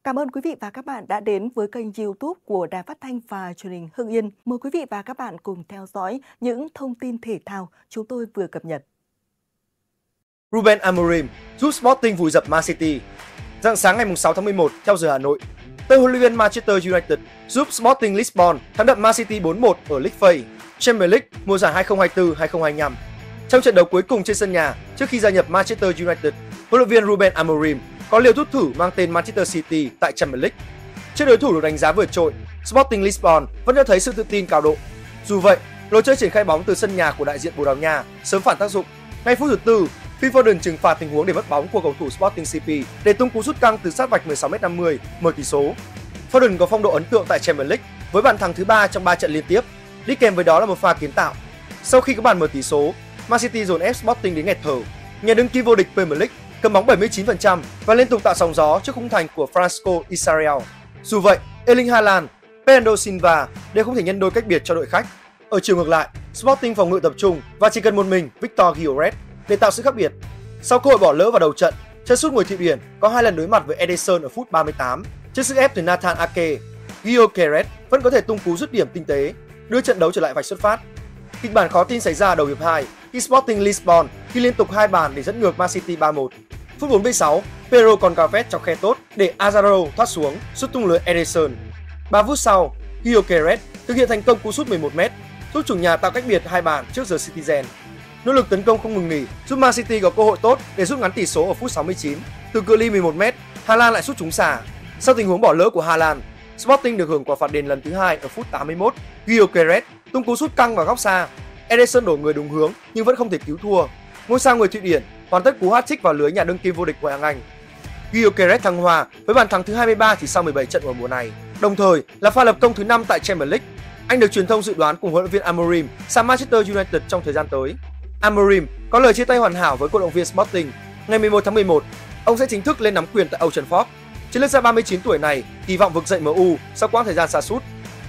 Cảm ơn quý vị và các bạn đã đến với kênh YouTube của Đài Phát thanh và Truyền hình Hưng Yên. Mời quý vị và các bạn cùng theo dõi những thông tin thể thao chúng tôi vừa cập nhật. Ruben Amorim giúp Sporting vùi dập Man City. Rạng sáng ngày 6 tháng 11 theo giờ Hà Nội, tay huấn luyện viên Manchester United giúp Sporting Lisbon thắng đậm Man City 4-1 ở League Pay, Champions League mùa giải 2024-2025. Trong trận đấu cuối cùng trên sân nhà trước khi gia nhập Manchester United, huấn luyện viên Ruben Amorim có liều thuốc thử mang tên Manchester City tại Champions League. Trước đối thủ được đánh giá vượt trội, Sporting Lisbon vẫn cho thấy sự tự tin cao độ. Dù vậy, lối chơi triển khai bóng từ sân nhà của đại diện Bồ Đào Nha sớm phản tác dụng. Ngay phút thứ tư, Phil Foden trừng phạt tình huống để mất bóng của cầu thủ Sporting CP để tung cú sút căng từ sát vạch 16m50 mở tỷ số. Foden có phong độ ấn tượng tại Champions League với bàn thắng thứ 3 trong 3 trận liên tiếp, đi kèm với đó là một pha kiến tạo. Sau khi có bàn mở tỷ số, Man City dồn ép Sporting đến nghẹt thở. Nhà đương kim vô địch Premier League cầm bóng 79% và liên tục tạo sóng gió trước khung thành của Francisco Isariel. Dù vậy, Erling Haaland, Bernardo Silva đều không thể nhân đôi cách biệt cho đội khách. Ở chiều ngược lại, Sporting phòng ngự tập trung và chỉ cần một mình Victor Gyoret để tạo sự khác biệt. Sau cơ hội bỏ lỡ vào đầu trận, chân sút người Thụy Điển có 2 lần đối mặt với Ederson ở phút 38. Trước sức ép từ Nathan Ake, Gyoret vẫn có thể tung cú dứt điểm tinh tế, đưa trận đấu trở lại vạch xuất phát. Kịch bản khó tin xảy ra đầu hiệp 2 khi Sporting Lisbon ghi liên tục 2 bàn để dẫn ngược Man City 3-1. Phút 46, Pedro Goncalves chọc khe tốt để Azarro thoát xuống, sút tung lưới Ederson. 3 phút sau, Gyoret thực hiện thành công cú sút 11m, giúp chủ nhà tạo cách biệt 2 bàn trước The Citizen. Nỗ lực tấn công không ngừng nghỉ giúp Man City có cơ hội tốt để rút ngắn tỷ số ở phút 69. Từ cự ly 11m, Haaland lại sút trúng xà. Sau tình huống bỏ lỡ của Haaland, Sporting được hưởng quả phạt đền lần thứ 2 ở phút 81. Gyoret tung cú sút căng vào góc xa. Ederson đổ người đúng hướng nhưng vẫn không thể cứu thua. Ngôi sao người Thụy Điển hoàn tất cú hat-trick vào lưới nhà đương kim vô địch Ngoại hạng Anh. Gyoret thăng hoa với bàn thắng thứ 23 chỉ sau 17 trận ở mùa này, đồng thời là pha lập công thứ 5 tại Champions League. Anh được truyền thông dự đoán cùng huấn luyện viên Amorim sang Manchester United trong thời gian tới. Amorim có lời chia tay hoàn hảo với cổ động viên Sporting. Ngày 11 tháng 11, ông sẽ chính thức lên nắm quyền tại Old Trafford. Chiến lược gia 39 tuổi này kỳ vọng vực dậy MU sau quãng thời gian sa sút.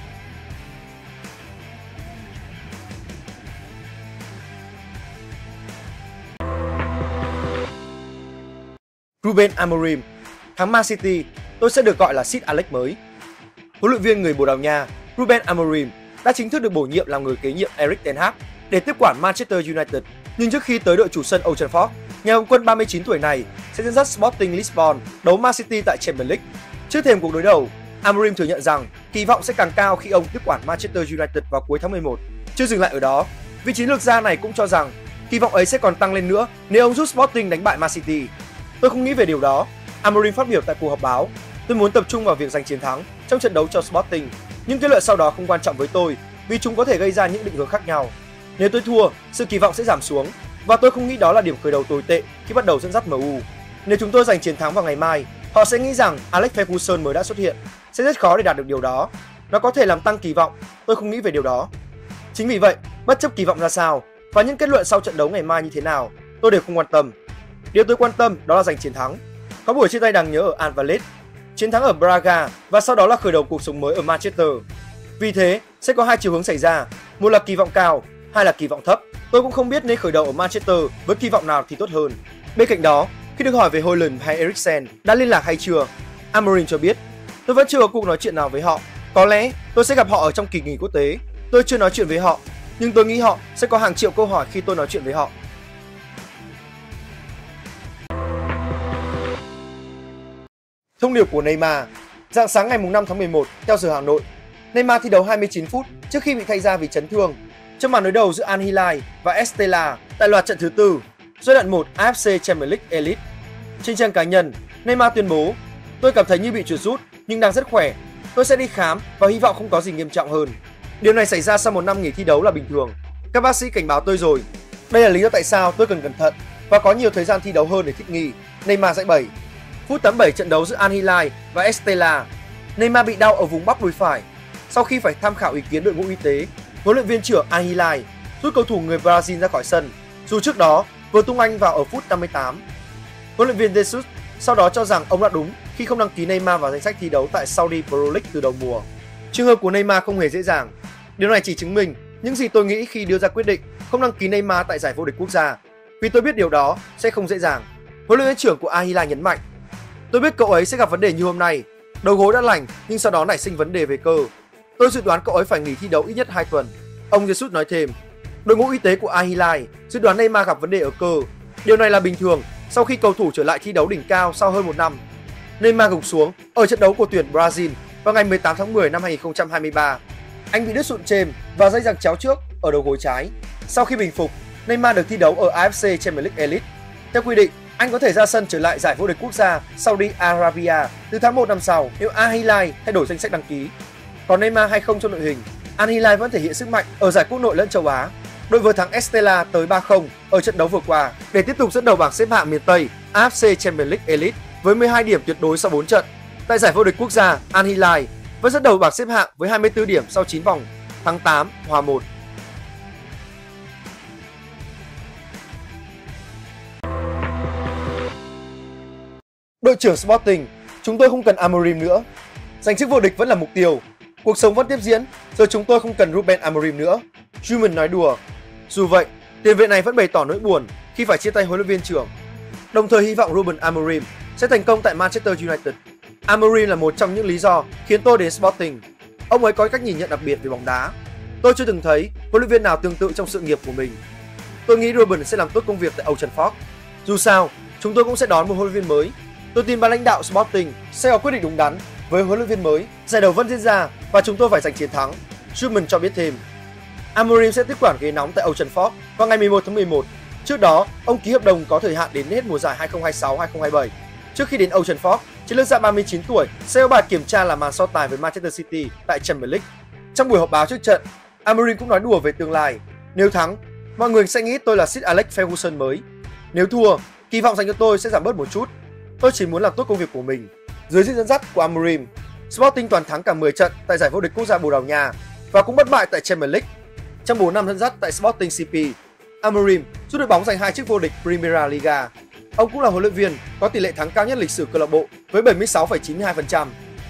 Ruben Amorim thắng Man City, tôi sẽ được gọi là Sir Alex mới. Huấn luyện viên người Bồ Đào Nha Ruben Amorim đã chính thức được bổ nhiệm làm người kế nhiệm Erik ten Hag để tiếp quản Manchester United. Nhưng trước khi tới đội chủ sân Old Trafford, nhà hồng quân 39 tuổi này sẽ dẫn dắt Sporting Lisbon đấu Man City tại Champions League. Trước thềm cuộc đối đầu, Amorim thừa nhận rằng kỳ vọng sẽ càng cao khi ông tiếp quản Manchester United vào cuối tháng 11. Chưa dừng lại ở đó, vị chiến lược gia này cũng cho rằng kỳ vọng ấy sẽ còn tăng lên nữa nếu ông giúp Sporting đánh bại Man City. Tôi không nghĩ về điều đó, Amorim phát biểu tại cuộc họp báo. Tôi muốn tập trung vào việc giành chiến thắng trong trận đấu cho Sporting, nhưng kết luận sau đó không quan trọng với tôi vì chúng có thể gây ra những định hướng khác nhau. Nếu tôi thua, sự kỳ vọng sẽ giảm xuống và tôi không nghĩ đó là điểm khởi đầu tồi tệ khi bắt đầu dẫn dắt MU. Nếu chúng tôi giành chiến thắng vào ngày mai, họ sẽ nghĩ rằng Alex Ferguson mới đã xuất hiện. Sẽ rất khó để đạt được điều đó. Nó có thể làm tăng kỳ vọng, tôi không nghĩ về điều đó. Chính vì vậy, bất chấp kỳ vọng ra sao và những kết luận sau trận đấu ngày mai như thế nào, tôi đều không quan tâm. Điều tôi quan tâm đó là giành chiến thắng. Có buổi chia tay đáng nhớ ở Anfield, chiến thắng ở Braga và sau đó là khởi đầu cuộc sống mới ở Manchester. Vì thế, sẽ có hai chiều hướng xảy ra, một là kỳ vọng cao, hai là kỳ vọng thấp. Tôi cũng không biết nên khởi đầu ở Manchester với kỳ vọng nào thì tốt hơn. Bên cạnh đó, khi được hỏi về Haaland hay Eriksen đã liên lạc hay chưa, Amorim cho biết, tôi vẫn chưa có cuộc nói chuyện nào với họ. Có lẽ tôi sẽ gặp họ ở trong kỳ nghỉ quốc tế. Tôi chưa nói chuyện với họ, nhưng tôi nghĩ họ sẽ có hàng triệu câu hỏi khi tôi nói chuyện với họ. Thông điệp của Neymar. Rạng sáng ngày 5 tháng 11 theo giờ Hà Nội, Neymar thi đấu 29 phút trước khi bị thay ra vì chấn thương trong màn đối đầu giữa Al Hilal và Estella tại loạt trận thứ tư giai đoạn 1 AFC Champions League Elite. Trên trang cá nhân, Neymar tuyên bố: "Tôi cảm thấy như bị chuột rút nhưng đang rất khỏe. Tôi sẽ đi khám và hy vọng không có gì nghiêm trọng hơn." Điều này xảy ra sau một năm nghỉ thi đấu là bình thường. Các bác sĩ cảnh báo tôi rồi. Đây là lý do tại sao tôi cần cẩn thận và có nhiều thời gian thi đấu hơn để thích nghi. Neymar giải bày. Phút 87 trận đấu giữa Al Hilal và Estella, Neymar bị đau ở vùng bắp đùi phải. Sau khi phải tham khảo ý kiến đội ngũ y tế, huấn luyện viên trưởng Al Hilal rút cầu thủ người Brazil ra khỏi sân, dù trước đó vừa tung anh vào ở phút 58. Huấn luyện viên Jesus sau đó cho rằng ông đã đúng khi không đăng ký Neymar vào danh sách thi đấu tại Saudi Pro League từ đầu mùa. Trường hợp của Neymar không hề dễ dàng. Điều này chỉ chứng minh những gì tôi nghĩ khi đưa ra quyết định không đăng ký Neymar tại giải vô địch quốc gia, vì tôi biết điều đó sẽ không dễ dàng. Huấn luyện viên trưởng của Al Hilal nhấn mạnh: "Tôi biết cậu ấy sẽ gặp vấn đề như hôm nay, Đầu gối đã lành nhưng sau đó nảy sinh vấn đề về cơ. Tôi dự đoán cậu ấy phải nghỉ thi đấu ít nhất 2 tuần. Ông Jesus nói thêm. Đội ngũ y tế của Al Hilal dự đoán Neymar gặp vấn đề ở cơ. Điều này là bình thường sau khi cầu thủ trở lại thi đấu đỉnh cao sau hơn 1 năm. Neymar gục xuống ở trận đấu của tuyển Brazil vào ngày 18 tháng 10 năm 2023. Anh bị đứt sụn chêm và dây giằng chéo trước ở đầu gối trái. Sau khi bình phục, Neymar được thi đấu ở AFC Champions League Elite. Theo quy định, anh có thể ra sân trở lại giải vô địch quốc gia Saudi Arabia từ tháng 1 năm sau nếu Al Hilal thay đổi danh sách đăng ký. Còn Neymar hay không trong đội hình, Al Hilal vẫn thể hiện sức mạnh ở giải quốc nội lẫn châu Á. Đội vừa thắng Estella tới 3-0 ở trận đấu vừa qua để tiếp tục dẫn đầu bảng xếp hạng miền Tây AFC Champions League Elite với 12 điểm tuyệt đối sau 4 trận. Tại giải vô địch quốc gia, Al Hilal vẫn dẫn đầu bảng xếp hạng với 24 điểm sau 9 vòng, thắng 8, hòa 1. Đội trưởng Sporting, chúng tôi không cần Amorim nữa. Giành chức vô địch vẫn là mục tiêu. Cuộc sống vẫn tiếp diễn, giờ chúng tôi không cần Ruben Amorim nữa. Koeman nói đùa. Dù vậy, tiền vệ này vẫn bày tỏ nỗi buồn khi phải chia tay huấn luyện viên trưởng. Đồng thời hy vọng Ruben Amorim sẽ thành công tại Manchester United. Amorim là một trong những lý do khiến tôi đến Sporting. Ông ấy có cách nhìn nhận đặc biệt về bóng đá. Tôi chưa từng thấy huấn luyện viên nào tương tự trong sự nghiệp của mình. Tôi nghĩ Ruben sẽ làm tốt công việc tại Old Trafford. Dù sao, chúng tôi cũng sẽ đón một huấn luyện viên mới. Tôi tin ban lãnh đạo Sporting sẽ có quyết định đúng đắn với huấn luyện viên mới. Giải đấu vẫn diễn ra và chúng tôi phải giành chiến thắng. Koeman cho biết thêm. Amorim sẽ tiếp quản ghế nóng tại Old Trafford vào ngày 11 tháng 11. Trước đó, ông ký hợp đồng có thời hạn đến hết mùa giải 2026-2027. Trước khi đến Old Trafford, chiến lược gia 39 tuổi sẽ có bài kiểm tra làm màn so tài với Manchester City tại Champions League. Trong buổi họp báo trước trận, Amorim cũng nói đùa về tương lai. Nếu thắng, mọi người sẽ nghĩ tôi là Sir Alex Ferguson mới. Nếu thua, kỳ vọng dành cho tôi sẽ giảm bớt một chút. Tôi chỉ muốn làm tốt công việc của mình. Dưới sự dẫn dắt của Amorim, Sporting toàn thắng cả 10 trận tại giải vô địch quốc gia Bồ Đào Nha và cũng bất bại tại Champions League. Trong 4 năm dẫn dắt tại Sporting CP, Amorim giúp đội bóng giành 2 chức vô địch Primera Liga. Ông cũng là huấn luyện viên có tỷ lệ thắng cao nhất lịch sử câu lạc bộ với 76,92%.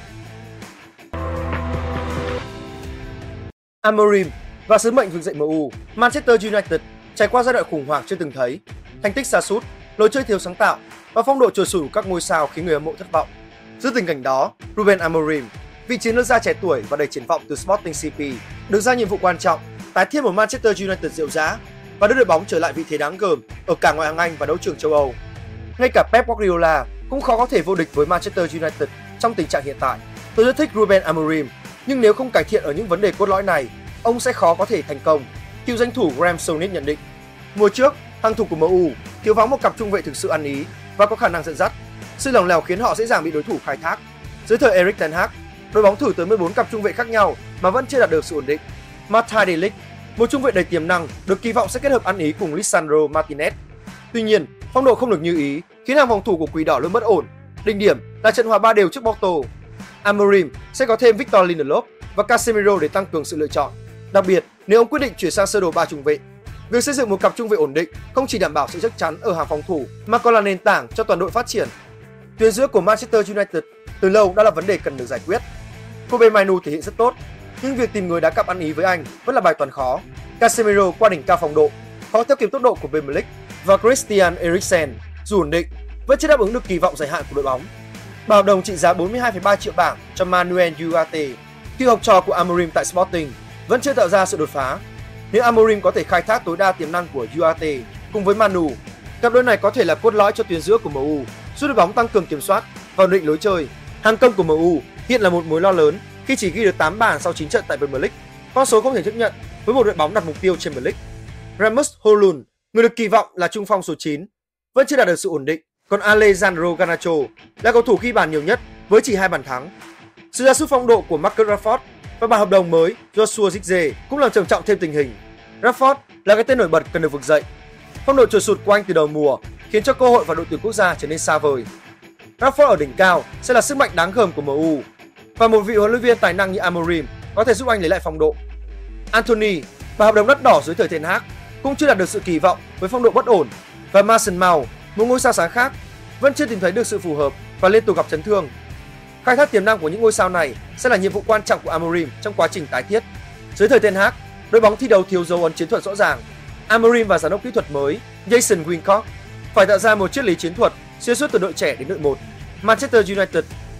Amorim và sứ mệnh vực dậy MU, Manchester United trải qua giai đoạn khủng hoảng chưa từng thấy. Thành tích sa sút, lối chơi thiếu sáng tạo và phong độ trồi sụt của các ngôi sao khiến người hâm mộ thất vọng. Giữa tình cảnh đó, Ruben Amorim, vị chiến lược gia trẻ tuổi và đầy triển vọng từ Sporting CP, được giao nhiệm vụ quan trọng tái thiết một Manchester United rệu rã và đưa đội bóng trở lại vị thế đáng gờm ở cả ngoại hạng Anh và đấu trường châu Âu. Ngay cả Pep Guardiola cũng khó có thể vô địch với Manchester United trong tình trạng hiện tại. Tôi rất thích Ruben Amorim, nhưng nếu không cải thiện ở những vấn đề cốt lõi này, ông sẽ khó có thể thành công. Cựu danh thủ Graham Souness nhận định. Mùa trước, hàng thủ của MU thiếu vắng một cặp trung vệ thực sự ăn ý và có khả năng dẫn dắt. Sự lỏng lẻo khiến họ dễ dàng bị đối thủ khai thác. Dưới thời Erik ten Hag, đội bóng thử tới 14 cặp trung vệ khác nhau mà vẫn chưa đạt được sự ổn định. Matthijs de Ligt, một trung vệ đầy tiềm năng, được kỳ vọng sẽ kết hợp ăn ý cùng Lisandro Martinez. Tuy nhiên, phong độ không được như ý, khiến hàng phòng thủ của Quỷ Đỏ luôn bất ổn. Đỉnh điểm là trận hòa 3 đều trước Porto. Amorim sẽ có thêm Victor Lindelof và Casemiro để tăng cường sự lựa chọn. Đặc biệt, nếu ông quyết định chuyển sang sơ đồ 3 trung vệ, việc xây dựng một cặp trung vệ ổn định không chỉ đảm bảo sự chắc chắn ở hàng phòng thủ mà còn là nền tảng cho toàn đội phát triển. Tuyến giữa của Manchester United từ lâu đã là vấn đề cần được giải quyết. Kobe Mainu thể hiện rất tốt, nhưng việc tìm người đá cặp ăn ý với anh vẫn là bài toán khó. Casemiro qua đỉnh cao phong độ, khó theo kịp tốc độ của Premier League và Christian Eriksen dù ổn định vẫn chưa đáp ứng được kỳ vọng dài hạn của đội bóng. Bà hợp đồng trị giá 42,3 triệu bảng cho Manuel Ugarte, cựu học trò của Amorim tại Sporting, vẫn chưa tạo ra sự đột phá. Nếu Amorim có thể khai thác tối đa tiềm năng của Ugarte cùng với Manu, cặp đôi này có thể là cốt lõi cho tuyến giữa của MU, giúp đội bóng tăng cường kiểm soát và ổn định lối chơi. Hàng công của MU hiện là một mối lo lớn khi chỉ ghi được 8 bàn sau 9 trận tại Premier League, con số không thể chấp nhận với một đội bóng đặt mục tiêu Champions League. Rasmus Højlund, người được kỳ vọng là trung phong số 9, vẫn chưa đạt được sự ổn định, còn Alejandro Garnacho là cầu thủ ghi bàn nhiều nhất với chỉ 2 bàn thắng. Sự sa sút phong độ của Marcus Rashford và bản hợp đồng mới Joshua Zirkzee cũng làm trầm trọng thêm tình hình. Rashford là cái tên nổi bật cần được vực dậy. Phong độ trồi sụt của anh từ đầu mùa khiến cho cơ hội vào đội tuyển quốc gia trở nên xa vời. Rashford ở đỉnh cao sẽ là sức mạnh đáng gờm của MU và một vị huấn luyện viên tài năng như Amorim có thể giúp anh lấy lại phong độ. Anthony và hợp đồng đắt đỏ dưới thời Ten Hag cũng chưa đạt được sự kỳ vọng với phong độ bất ổn, và Mason Mount, một ngôi sao sáng khác, vẫn chưa tìm thấy được sự phù hợp và liên tục gặp chấn thương. Khai thác tiềm năng của những ngôi sao này sẽ là nhiệm vụ quan trọng của Amorim trong quá trình tái thiết. Dưới thời Ten Hag, đội bóng thi đấu thiếu dấu ấn chiến thuật rõ ràng. Amorim và giám đốc kỹ thuật mới Jason Wilcock phải tạo ra một triết lý chiến thuật xuyên suốt từ đội trẻ đến đội 1. Manchester United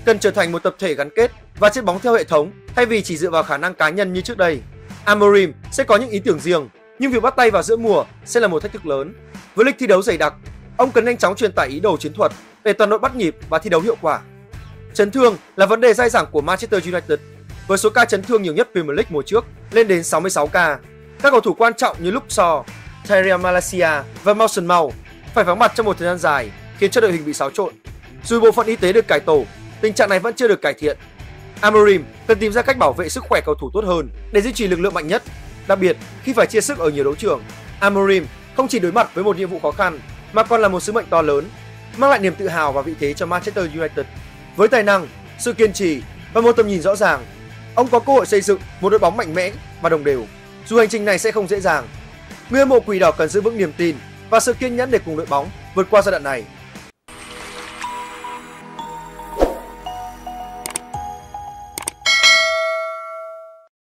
cần trở thành một tập thể gắn kết và chơi bóng theo hệ thống thay vì chỉ dựa vào khả năng cá nhân như trước đây. Amorim sẽ có những ý tưởng riêng, nhưng việc bắt tay vào giữa mùa sẽ là một thách thức lớn. Với lịch thi đấu dày đặc, ông cần nhanh chóng truyền tải ý đồ chiến thuật để toàn đội bắt nhịp và thi đấu hiệu quả. Chấn thương là vấn đề dai dẳng của Manchester United, với số ca chấn thương nhiều nhất Premier League mùa trước lên đến 66 ca. Các cầu thủ quan trọng như Luke Shaw, Tyrell Malacia và Mason Mount phải vắng mặt trong một thời gian dài, khiến cho đội hình bị xáo trộn. Dù bộ phận y tế được cải tổ, tình trạng này vẫn chưa được cải thiện. Amorim cần tìm ra cách bảo vệ sức khỏe cầu thủ tốt hơn để duy trì lực lượng mạnh nhất, đặc biệt khi phải chia sức ở nhiều đấu trường. Amorim không chỉ đối mặt với một nhiệm vụ khó khăn mà còn là một sứ mệnh to lớn, mang lại niềm tự hào và vị thế cho Manchester United. Với tài năng, sự kiên trì và một tầm nhìn rõ ràng, ông có cơ hội xây dựng một đội bóng mạnh mẽ và đồng đều. Dù hành trình này sẽ không dễ dàng, người hâm mộ Quỷ Đỏ cần giữ vững niềm tin và sự kiên nhẫn để cùng đội bóng vượt qua giai đoạn này.